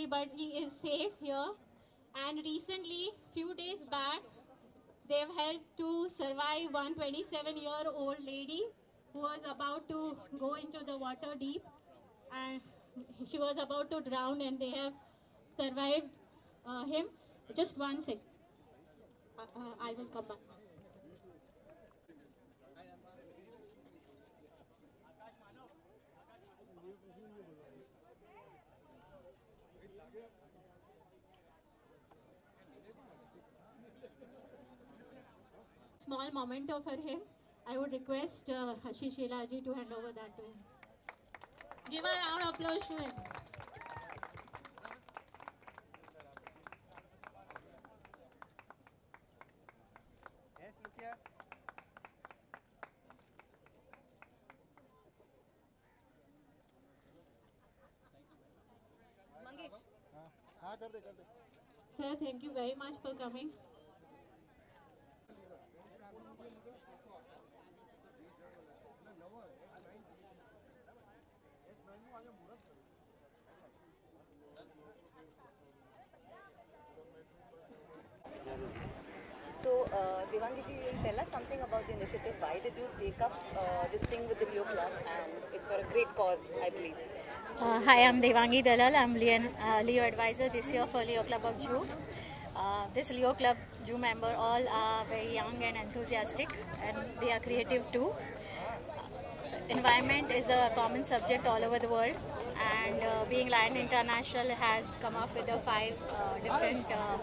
everybody is safe here. And recently, few days back, they've helped to survive one 27-year-old lady who was about to go into the water deep, and she was about to drown, and they have survived him. Just one sec. I will come back. Small memento for him. I would request Ashish Shelaji to hand over that to him. Give a round of applause to him. Yes, look here. Mangesh. कर दे. Sir, thank you very much for coming. So, Devangi ji, will tell us something about the initiative. Why did you take up this thing with the Leo Club? And it's for a great cause, I believe. Hi, I'm Devangi Dalal. I'm Leo advisor this year for Leo Club of Jew. This Leo Club Jew member all are very young and enthusiastic, and they are creative too. Environment is a common subject all over the world, and being Lion International has come up with the 5 different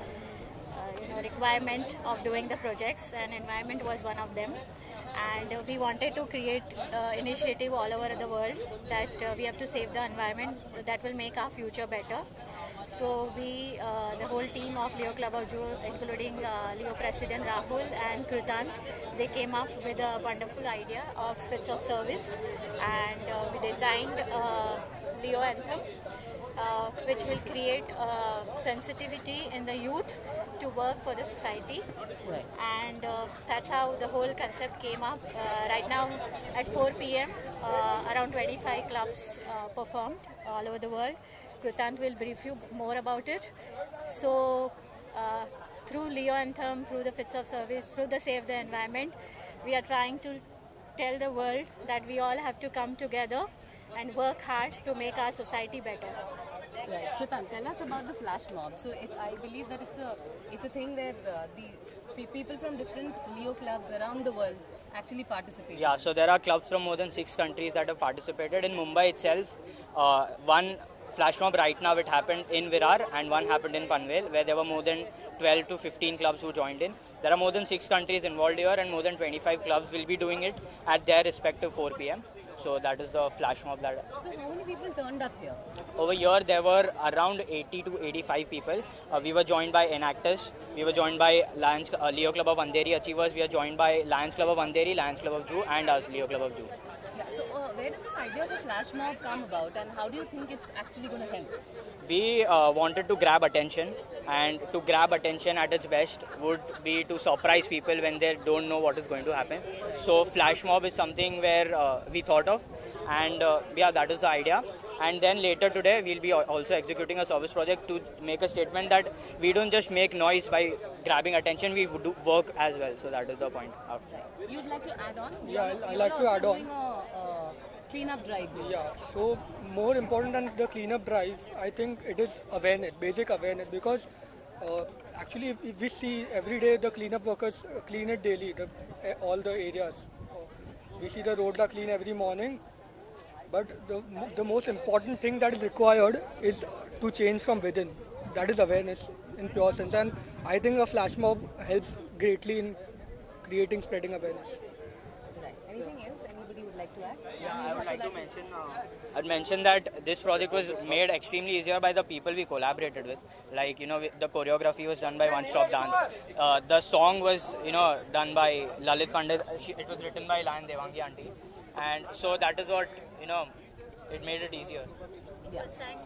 requirement of doing the projects, and environment was one of them. And we wanted to create initiative all over the world that we have to save the environment that will make our future better. So we, the whole team of Leo Club of Jew, including Leo President Rahul and Krutan, they came up with a wonderful idea of fits of service, and we designed Leo Anthem, which will create sensitivity in the youth to work for the society. Right. And that's how the whole concept came up. Right now at 4 p.m. Around 25 clubs performed all over the world. Krutant will brief you more about it. So through Leo Anthem, through the fits of service, through the Save the Environment, we are trying to tell the world that we all have to come together and work hard to make our society better. Right. Krutan, tell us about the flash mob. So, I believe that it's a thing where the people from different Leo clubs around the world actually participate. Yeah, so there are clubs from more than 6 countries that have participated. In Mumbai itself, one flash mob right now, it happened in Virar, and one happened in Panvel, where there were more than 12 to 15 clubs who joined in. There are more than 6 countries involved here, and more than 25 clubs will be doing it at their respective 4 p.m. So that is the flash mob. So how many people turned up here? Over here there were around 80 to 85 people. We were joined by Enactors, we were joined by Leo Club of Andheri Achievers, we are joined by Lions Club of Andheri, Lions Club of Jew, and us, Leo Club of Jew. Yeah, so where did this idea of a flash mob come about, and how do you think it's actually going to help? We wanted to grab attention, and to grab attention at its best would be to surprise people when they don't know what is going to happen. So flash mob is something where we thought of, and yeah, that is the idea. And then later today we'll be also executing a service project to make a statement that we don't just make noise by grabbing attention, we do work as well. So that is the point. You'd like to add on? Yeah, I'd like to add on. Doing a cleanup drive. Yeah, so more important than the cleanup drive, I think it is awareness, basic awareness, because actually if we see every day the cleanup workers clean it daily, all the areas. We see the roads are clean every morning, but the most important thing that is required is to change from within. That is awareness in pure sense, and I think a flash mob helps greatly in creating, spreading awareness. Right. Anything else anybody would like to add? Yeah, I would like to mention. I'd mention that this project was made extremely easier by the people we collaborated with. Like, the choreography was done by One Stop Dance. The song was, done by Lalit Pandit. It was written by Lion Devangi Auntie. And so that is what, it made it easier. It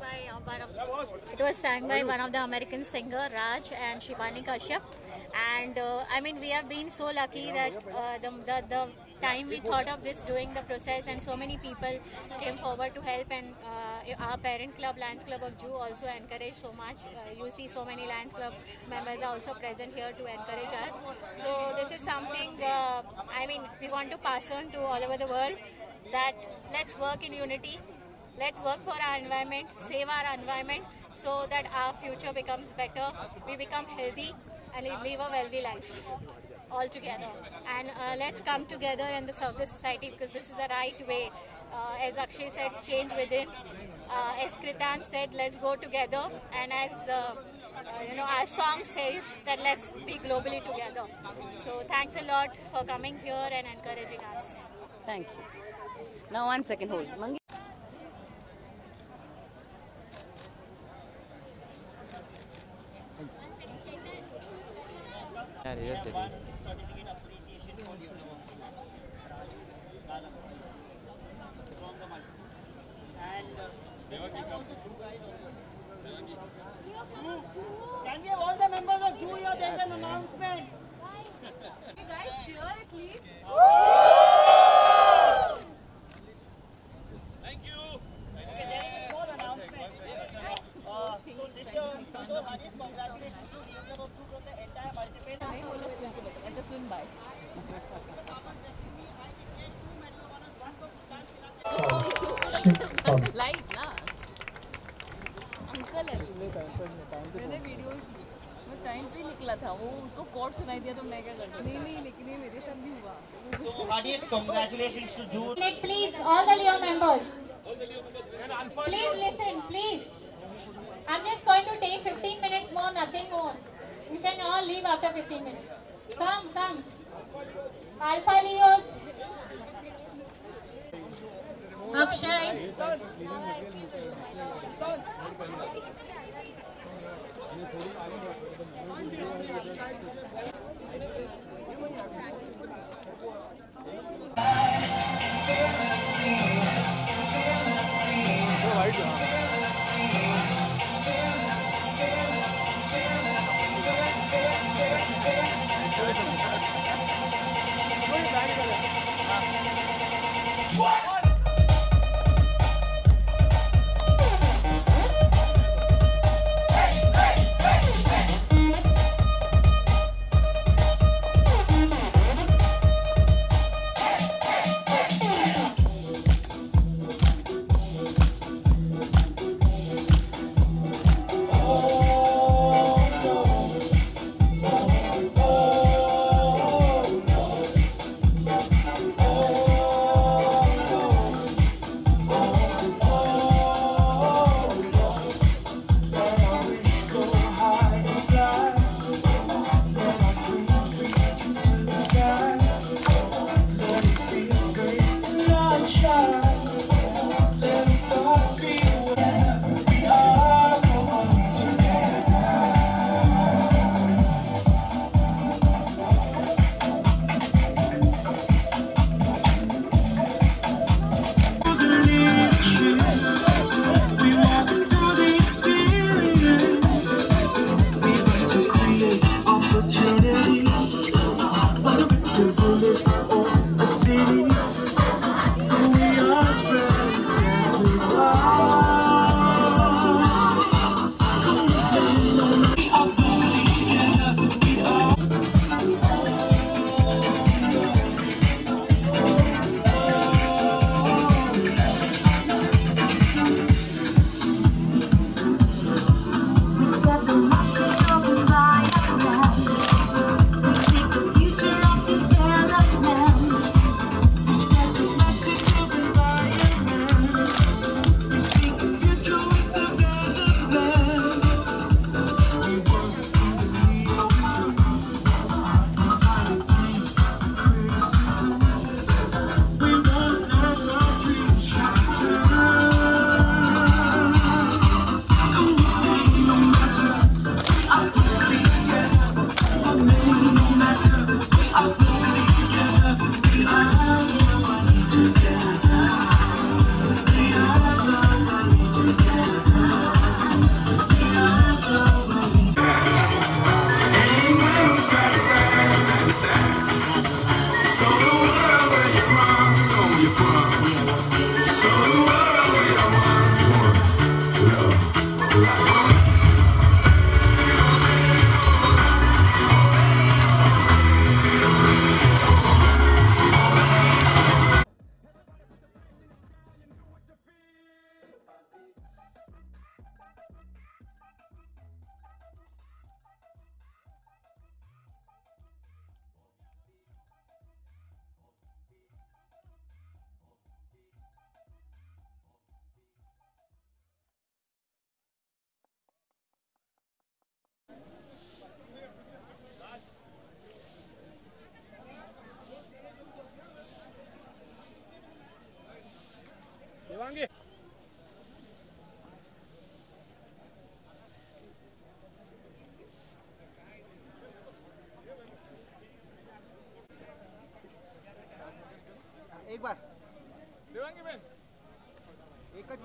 was sang by one of the American singer, Raj and Shivani Kashyap. And I mean, we have been so lucky that the time we thought of this, doing the process, and so many people came forward to help, and our parent club, Lions Club of Jew, also encouraged so much. You see so many Lions Club members are also present here to encourage us. So this is something, we want to pass on to all over the world, that let's work in unity, let's work for our environment, save our environment, so that our future becomes better, we become healthy, and we live a wealthy life all together. And let's come together and serve the society, because this is the right way. As Akshay said, change within. As Kritan said, let's go together. And as our song says, that let's be globally together. So thanks a lot for coming here and encouraging us. Thank you. Now 1 second, hold. Mangi. Certificate appreciation for diploma from the multi. And can we have all the members of Jew here? There's an announcement. You guys cheer at least. Thank you. Okay, there is a small announcement. So this year, so Harish, congratulations to the Club of Jew from the entire multiple. नहीं बोलो school को बता ऐसा सुन bye live ना uncle है मैंने videos मैं टाइम पे निकला था वो उसको कोड सुनाई दिया तो मैं क्या कर सकती नहीं लेकिन ये मेरे साथ भी हुआ So Harish, congratulations to Jew. Please, all the Leo members. Please listen, please. I'm just going to take 15 minutes more, nothing more. You can all leave after 15 minutes. Come. Alpha Leos. Akshay.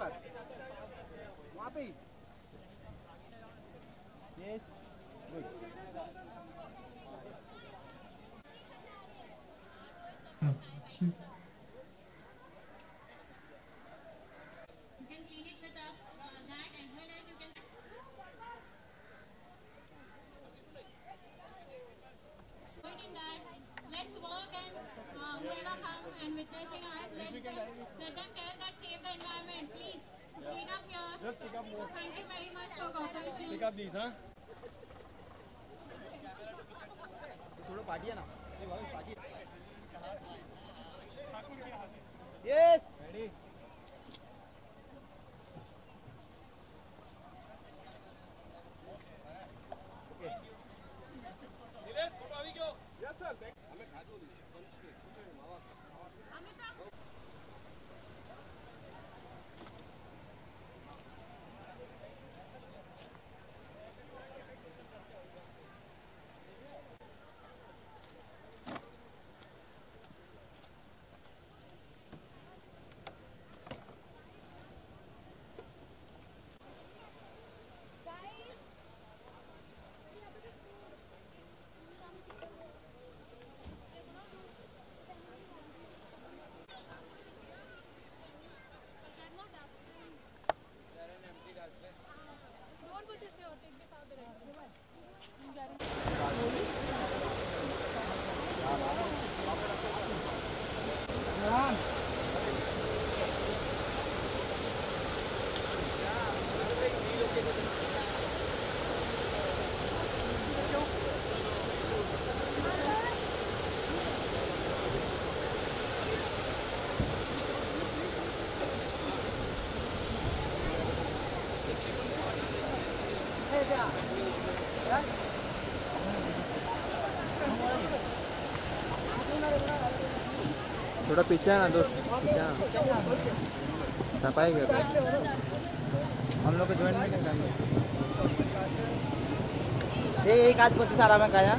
पर वहाँ पे ही yes good Let's work and whoever come and witnessing us, let them tell that save the environment, please. Clean up here. Just pick up more. Thank you very much for cooperation. Pick up these, huh? थोड़ा party है ना yes ready थोड़ा पीछे आना दोस्त पीछे आना सफाई कर रहे हैं हम लोग को ज्वाइन नहीं करना ये एक आज को सारा में खाया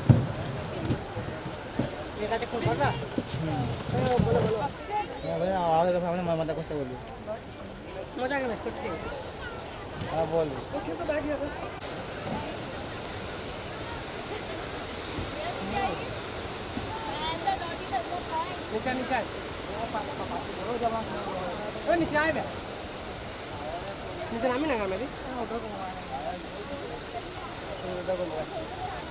ये का खूब बड़ा बोलो बोलो आवाज का हमने मत कुछ बोलिए मजा के सकते हां बोल तो बैठ गया नीचे नीचे नीचे आए बे नीचे नामी ना मेरी